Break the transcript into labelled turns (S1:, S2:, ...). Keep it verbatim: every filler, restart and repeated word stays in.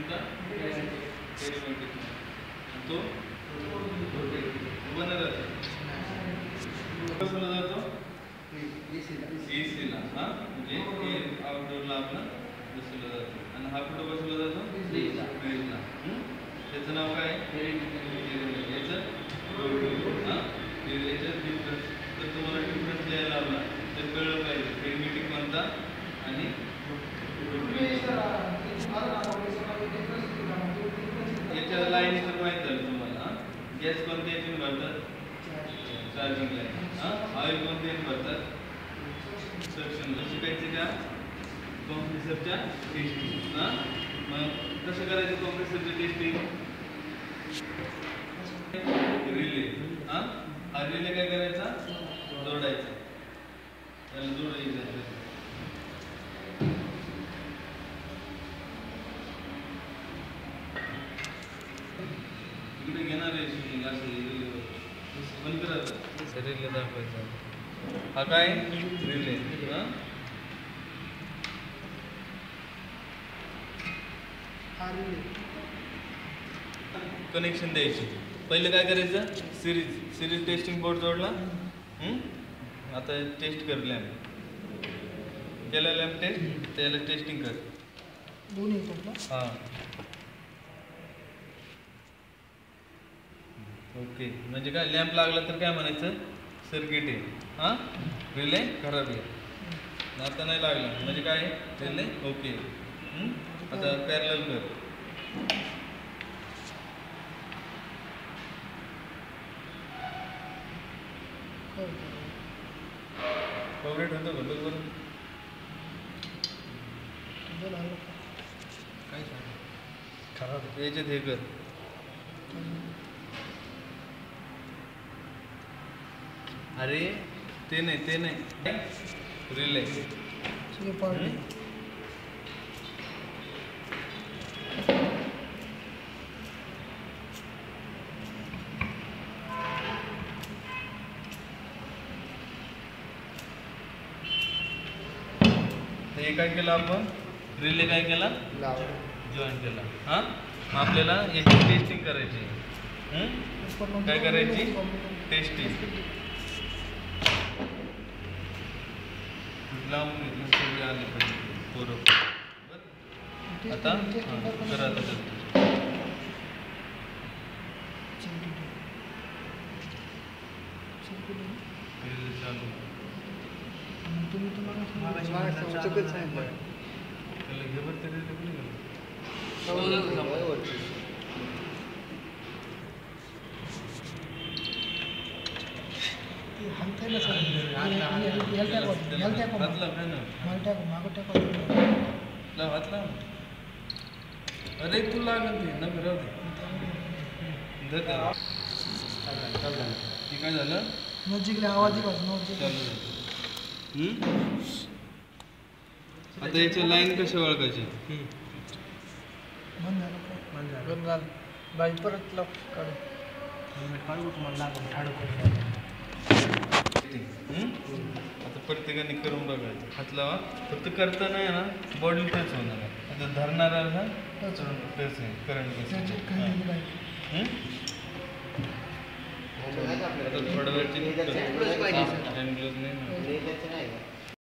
S1: कोणता टेरिमेटिक तो बनला जातो कसला जातो एसीला हा म्हणजे हे आउटडोअरला आपला बसवला जातो आणि हा कुठं बसवला जातो फ्रीजला फ्रीजला त्याचं नाव काय याचं हा याचं डिफरन्स तर तुम्हाला डिफरन्स लिहायला लावला तर कळलं पाहिजे टेरिमेटिक कोणता आणि याच्या लाईनचं माहीत झालं तुम्हाला गॅस कोणत्या याच्याने भरतात चार्जिंग लाईन हां ऑइल कोणत्या याने भरतात सक्शनला शिकायचे का कॉम्प्रेसरच्या टेस्टिंग हां मग कसं करायचं कॉम्प्रेसरचं टेस्टिंग रिले हां हा रिले काय करायचा जोडायचा त्याला जोडायचं इकडे घेणार आहे शूटिंग असं बंद करायचं रिले दाखवायचा हा काय रिले हां कनेक्शन द्यायचे पहिले काय करायचं सिरीज सिरीज टेस्टिंग बोर्ड जोडला आता टेस्ट कर लॅम्प केला लॅम्प टेस्ट त्याला टेस्टिंग कर दोन्ही हां ओके म्हणजे काय लॅम्प लागला तर काय म्हणायचं सर्किट आहे हां रिले खराब आहे आता नाही लागला म्हणजे काय रिले ओके आता पॅरलल कर फेवरेट होतं का बरोबर काय खराब याच्यात हे कर अरे ते नाही ते नाही रिले हे काय केलं आपण रिले काय केला जॉईन केला हां मग आपल्याला याची टेस्टिंग करायची काय करायची टेस्टिंग लावून घेतलं सगळे आले पाहिजे पोरं आता करा आता चालू तुम्ही तुम्हाला त्याला घे बरं तरी अरे तू लागल ते ना फिरव दे काय झालं
S2: आवाज
S1: चालू आता याची लाईन कशी ओळखायची
S2: बाई परत काढू काढू तुम्हाला
S1: आता प्रत्येकाने करून बघायचं हात लावा फक्त करताना आहे ना बॉडी टच होणार आता धरणारा ना टच आहे करंट आता थोड्या वेळची